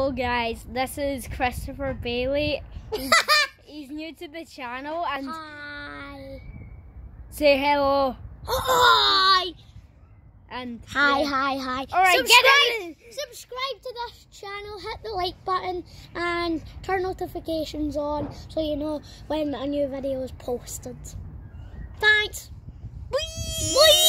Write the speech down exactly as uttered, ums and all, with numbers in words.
Hello guys, this is Christopher Bailey. He's, he's new to the channel and Hi. say hello. Hi. And Hi, yeah. hi, hi. Alright, subscribe, get in. subscribe to this channel, hit the like button and turn notifications on so you know when a new video is posted. Thanks. Whee! Whee!